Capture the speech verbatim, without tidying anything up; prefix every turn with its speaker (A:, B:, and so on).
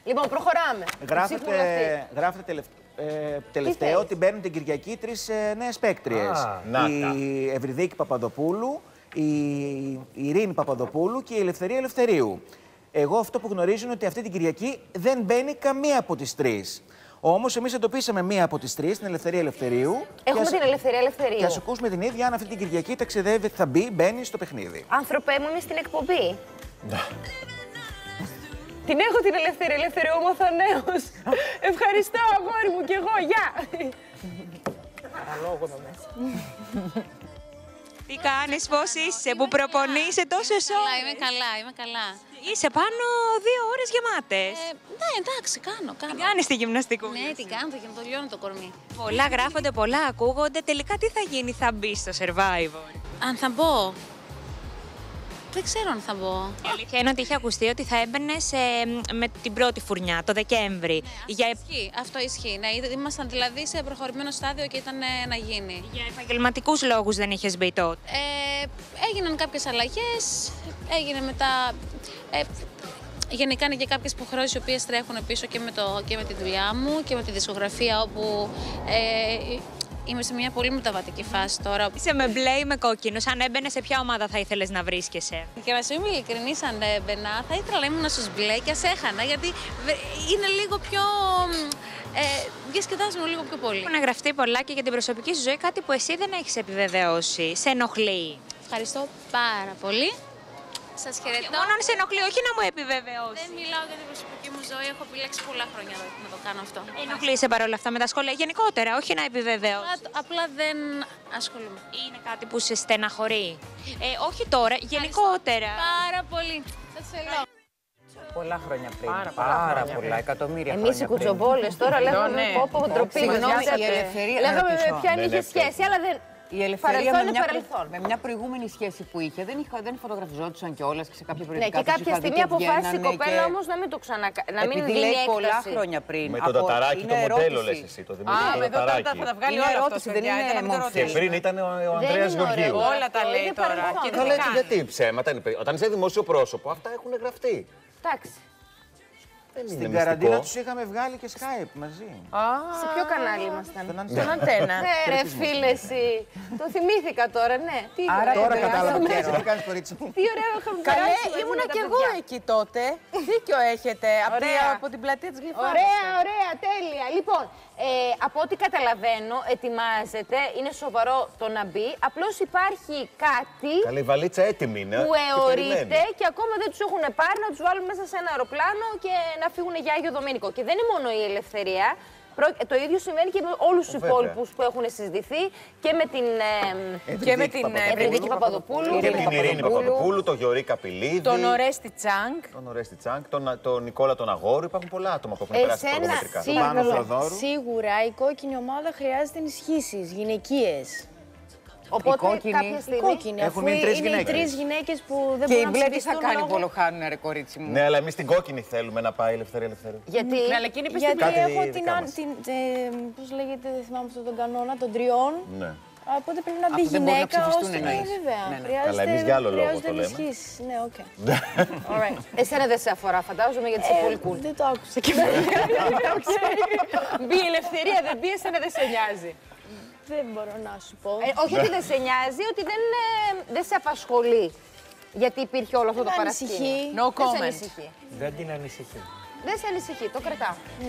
A: Λοιπόν, προχωράμε.
B: Γράφετε, γράφετε τελευ... ε, τελευταίο ότι μπαίνουν την Κυριακή τρεις ε, νέες παίκτριες. Η Ευρυδίκη Παπαδοπούλου, η... η Ειρήνη Παπαδοπούλου και η Ελευθερία Ελευθερίου. Εγώ αυτό που γνωρίζω είναι ότι αυτή την Κυριακή δεν μπαίνει καμία από τις τρεις. Όμως εμείς εντοπίσαμε μία από τις τρεις, την Ελευθερία Ελευθερίου.
A: Έχουμε την Ελευθερία Ελευθερίου.
B: Και ας ακούσουμε την ίδια αν αυτή την Κυριακή ταξιδεύει, θα μπει, μπαίνει στο παιχνίδι.
A: Άνθρωπέ μου, είμαι στην εκπομπή. Την έχω την Ελευθερία Ελευθερίου, έμαθα νέος. Ευχαριστώ, αγόρι μου, κι εγώ, γεια. Παραλόγω εδώ μέσα.
C: Τι κάνεις, πώς είσαι, που προπονείσαι τόσες ώρες?
D: Καλά, είμαι καλά, είμαι καλά.
C: Είσαι πάνω δύο ώρες γεμάτες.
D: Ε, ναι, εντάξει, κάνω, κάνω.
C: Την κάνεις τη γυμναστικού?
D: Ναι, την κάνω, το το λιώνω το κορμί.
C: Πολλά γράφονται, πολλά ακούγονται. Τελικά τι θα γίνει, θα μπει στο Survivor?
D: Αν θα μπω. Δεν ξέρω αν θα μπω.
C: Η αλήθεια είναι ότι είχε ακουστεί ότι θα έμπαινε με την πρώτη φουρνιά, το Δεκέμβρη.
D: Ναι, για... ισχύει, αυτό ισχύει. Ναι, ήμασταν δηλαδή σε προχωρημένο στάδιο και ήταν ε, να γίνει.
C: Για επαγγελματικούς λόγους δεν είχες μπει τότε?
D: Ε, έγιναν κάποιες αλλαγές, έγινε μετά... Ε, γενικά είναι και κάποιες υποχρεώσεις οι οποίες τρέχουν πίσω και με, το, και με τη δουλειά μου και με τη δισκογραφία, όπου ε, είμαι σε μια πολύ μεταβατική φάση τώρα.
C: Είσαι με μπλε ή με κόκκινο? Αν έμπαινε, σε ποια ομάδα θα ήθελες να βρίσκεσαι?
D: Και να σου είμαι ειλικρινής, αν έμπαινα, θα ήθελα να ήμουν στους μπλε και ας έχανα, γιατί είναι λίγο πιο... Ε, διασκεδάζουμε λίγο πιο πολύ.
C: Έχουν γραφτεί πολλά και για την προσωπική σου ζωή, κάτι που εσύ δεν έχεις επιβεβαιώσει. Σε ενοχλεί?
D: Ευχαριστώ πάρα πολύ. Σας χαιρετώ.
C: Μόνο αν σε ενοχλεί, όχι να μου επιβεβαιώσει.
D: Δεν μιλάω για την προσωπική μου ζωή. Έχω επιλέξει πολλά χρόνια να το κάνω αυτό.
C: Ενοχλείσαι παρόλα αυτά με τα σχόλια γενικότερα, όχι να επιβεβαιώσει?
D: Απλά, απλά δεν ασχολούμαι.
C: Είναι κάτι που σε στεναχωρεί? Ε, όχι τώρα, γενικότερα.
D: Πάρα πολύ. Σας θέλω.
E: Πολλά χρόνια πριν.
A: Πάρα,
E: πάρα,
A: πάρα
E: πολλά, πολλά εκατομμύρια
A: Εμείς
E: χρόνια
A: οι κουτσομπόλες τώρα λέγαμε
E: ναι.
A: πόπο ντροπή.
E: Συγγνώμη, η Ελευθερία.
A: Λέγαμε με ποιαν είχε σχέση, αλλά δεν...
E: Η Ελευθερία με μια,
A: παρελθόν.
E: με μια προηγούμενη σχέση που είχε, δεν, είχα, δεν φωτογραφιζόντουσαν κιόλας και σε κάποια περιοδικά.
A: Ναι, και κάποια στιγμή αποφάσισε η κοπέλα και... όμως να μην το ξανακάνει. Να μην
E: επειδή
A: δίνει
E: λέει
A: έκταση.
E: πολλά χρόνια πριν.
F: Με το Ταταράκι το μοντέλο λες εσύ, το Δημήτρη το Ταταράκι.
E: Α, με το είναι ερώτηση, δεν είναι μορφή.
F: Και πριν ήταν ο Ανδρέας Γεωργίου.
A: Όλα τα λέει τώρα.
F: Γιατί ψέματα είναι. Όταν είσαι δημόσιο πρόσωπο, αυτά έχουν γραφτεί.
A: Εντάξει.
B: Στην καραντίνα τους είχαμε βγάλει και Skype μαζί.
A: Σε ποιο κανάλι ήμασταν?
B: Στον Αντένα.
A: Ναι ρε φίλε εσύ. Το θυμήθηκα τώρα, ναι.
B: Άρα τώρα κατάλαβα τι κάνεις, κορίτσι μου.
A: Τι ωραία είχαμε
G: Καλέ,
A: περάσει.
G: ήμουνα κι εγώ εκεί τότε. Δίκιο έχετε. Από την πλατεία της Γλυφάδας.
A: Ωραία, ωραία, τέλεια. Λοιπόν, από ό,τι καταλαβαίνω, ετοιμάζεται, είναι σοβαρό το να μπει. Απλώς υπάρχει κάτι.
F: Καλή βαλίτσα έτοιμη είναι.
A: Που αιωρείται και ακόμα δεν τους έχουν πάρει να τους βάλουν μέσα σε ένα αεροπλάνο και να φύγουν για Άγιο Δομήνικο. Και δεν είναι μόνο η Ελευθερία. Το ίδιο συμβαίνει και με όλους τους υπόλοιπους που έχουν συζητηθεί και με την Ευρυδίκη Παπαδοπούλου,
F: και την Ειρήνη Παπαδοπούλου, τον Γιωρή Καπηλίδη,
G: τον Ορέστη Τσάνγκ,
F: τον Ορέστη Τσάνγκ, τον, τον Νικόλα τον Αγόρου. Υπάρχουν πολλά άτομα που έχουν περάσει προγραμματικά.
G: Σίγουρα, σίγουρα η κόκκινη ομάδα χρειάζεται ενισχύσεις γυναικείες.
A: Οπότε
G: κόκκινη,
A: κάποια στιγμή
G: κόκκινη,
B: έχουν
G: αφού
B: τρεις
G: είναι
B: γυναίκες.
G: οι τρεις γυναίκες που δεν
E: και
G: μπορούν να
E: η μπλε τι θα κάνει
G: λόγω...
E: που ολοχάνουνε, ρε κορίτσι μου.
F: Ναι, αλλά εμείς την κόκκινη θέλουμε να πάει η Ελευθερία Ελευθερίου.
A: Γιατί,
G: Ναι,
A: αλλά εκείνη
G: γιατί
F: κάτι
G: έχω την,
F: δικά
G: αν,
F: μας.
G: την ε, πώς λέγεται, δεν θυμάμαι αυτόν τον κανόνα, των τριών.
F: Ναι.
G: Οπότε πρέπει να μπει
E: Αφού δεν μπορούν να
G: γυναίκα
E: ψηφιστούν,
G: ώστε να
E: εννοείς.
G: είναι βέβαια.
E: Ναι, ναι.
G: Χρειάζεται,
F: Καλά, εμείς για άλλο λόγο
G: χρειάζεται
F: το λέμε.
G: ενισχύσεις. Ναι, οκ.
A: Alright. Εσένα δεν σε αφορά, φαντάζομαι, γιατί είσαι πολύ cool.
G: Δεν το άκουσα και εμένα.
A: Μπει η Ελευθερία, δεν μπει, εσένα δεν σε νοιάζει.
G: Δεν μπορώ να σου πω.
A: Ε, όχι ότι δεν σε νοιάζει, ότι δεν, ε, δεν σε απασχολεί. Γιατί υπήρχε όλο αυτό το παρασκήνιο.
G: ανησυχεί.
A: No comment. Δεν σε ανησυχεί.
G: Δεν την ανησυχεί.
A: Δεν σε ανησυχεί, το κρατάω.